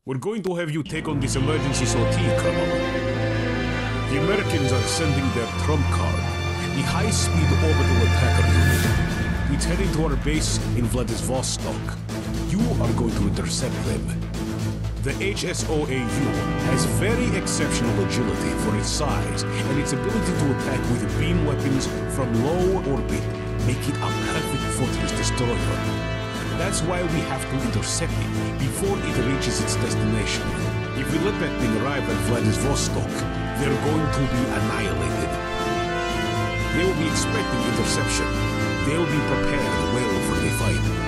We're going to have you take on this emergency sortie, Colonel. The Americans are sending their trump card, the high-speed orbital attacker unit. It's heading to our base in Vladivostok. You are going to intercept them. The HSOAU has very exceptional agility for its size, and its ability to attack with beam weapons from low orbit make it a perfect fortress destroyer. That's why we have to intercept it before it reaches its destination. If we let that thing arrive at Vladivostok, they're going to be annihilated. They will be expecting interception. They'll be prepared well for the fight.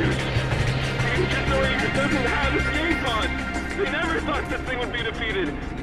They never thought this thing would be defeated.